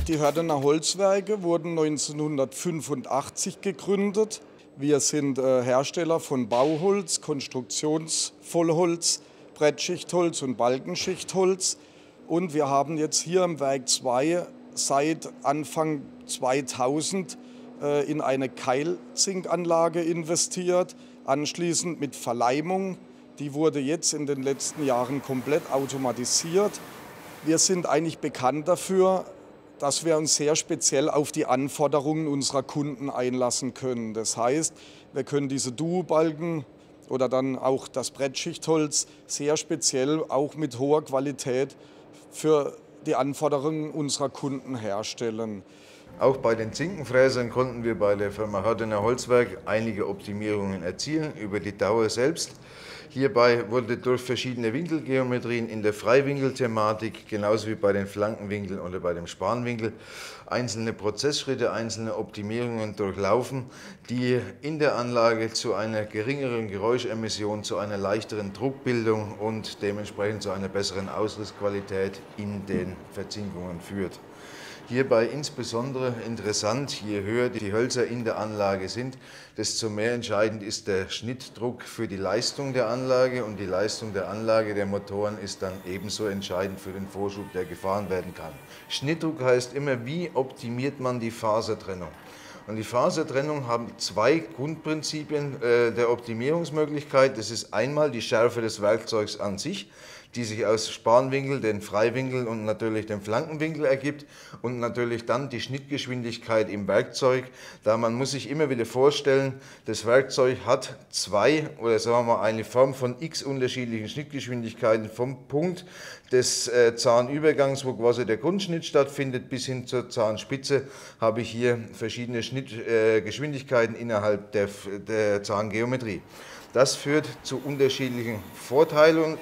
Die Hördener Holzwerke wurden 1985 gegründet. Wir sind Hersteller von Bauholz, Konstruktionsvollholz, Brettschichtholz und Balkenschichtholz. Und wir haben jetzt hier im Werk 2 seit Anfang 2000 in eine Keilzinkanlage investiert, anschließend mit Verleimung. Die wurde jetzt in den letzten Jahren komplett automatisiert. Wir sind eigentlich bekannt dafür, dass wir uns sehr speziell auf die Anforderungen unserer Kunden einlassen können. Das heißt, wir können diese Duobalken oder dann auch das Brettschichtholz sehr speziell auch mit hoher Qualität für die Anforderungen unserer Kunden herstellen. Auch bei den Zinkenfräsern konnten wir bei der Firma Hördener Holzwerk einige Optimierungen erzielen über die Dauer selbst. Hierbei wurde durch verschiedene Winkelgeometrien in der Freiwinkelthematik, genauso wie bei den Flankenwinkeln oder bei dem Spanwinkel, einzelne Prozessschritte, einzelne Optimierungen durchlaufen, die in der Anlage zu einer geringeren Geräuschemission, zu einer leichteren Druckbildung und dementsprechend zu einer besseren Ausrissqualität in den Verzinkungen führt. Hierbei insbesondere interessant, je höher die Hölzer in der Anlage sind, desto mehr entscheidend ist der Schnittdruck für die Leistung der Anlage, und die Leistung der Anlage der Motoren ist dann ebenso entscheidend für den Vorschub, der gefahren werden kann. Schnittdruck heißt immer, wie optimiert man die Fasertrennung. Und die Fasertrennung haben zwei Grundprinzipien der Optimierungsmöglichkeit. Das ist einmal die Schärfe des Werkzeugs an sich, die sich aus Spanwinkel, den Freiwinkel und natürlich dem Flankenwinkel ergibt, und natürlich dann die Schnittgeschwindigkeit im Werkzeug. Da man muss sich immer wieder vorstellen, das Werkzeug hat zwei oder sagen wir mal eine Form von x unterschiedlichen Schnittgeschwindigkeiten vom Punkt des Zahnübergangs, wo quasi der Grundschnitt stattfindet, bis hin zur Zahnspitze, habe ich hier verschiedene Schnittgeschwindigkeiten innerhalb der Zahngeometrie. Das führt zu unterschiedlichen Vorteilen.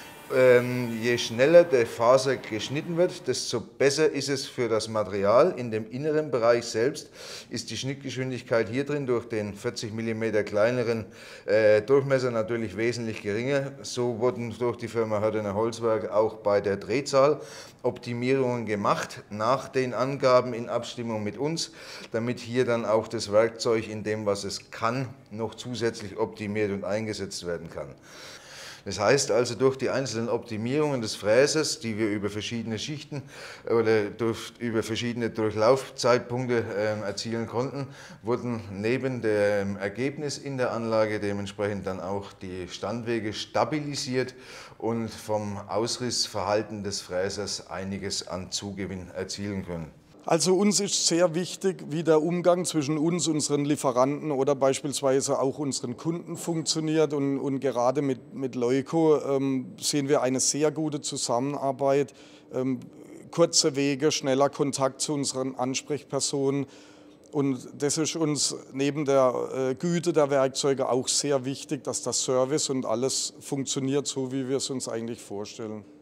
Je schneller der Faser geschnitten wird, desto besser ist es für das Material. In dem inneren Bereich selbst ist die Schnittgeschwindigkeit hier drin durch den 40 mm kleineren Durchmesser natürlich wesentlich geringer. So wurden durch die Firma Hördener Holzwerk auch bei der Drehzahl Optimierungen gemacht, nach den Angaben in Abstimmung mit uns, damit hier dann auch das Werkzeug in dem, was es kann, noch zusätzlich optimiert und eingesetzt werden kann. Das heißt also, durch die einzelnen Optimierungen des Fräsers, die wir über verschiedene Schichten oder über verschiedene Durchlaufzeitpunkte erzielen konnten, wurden neben dem Ergebnis in der Anlage dementsprechend dann auch die Standwege stabilisiert und vom Ausrissverhalten des Fräsers einiges an Zugewinn erzielen können. Also uns ist sehr wichtig, wie der Umgang zwischen uns, unseren Lieferanten oder beispielsweise auch unseren Kunden funktioniert. Und gerade mit Leuco sehen wir eine sehr gute Zusammenarbeit, kurze Wege, schneller Kontakt zu unseren Ansprechpersonen. Und das ist uns neben der Güte der Werkzeuge auch sehr wichtig, dass der Service und alles funktioniert, so wie wir es uns eigentlich vorstellen.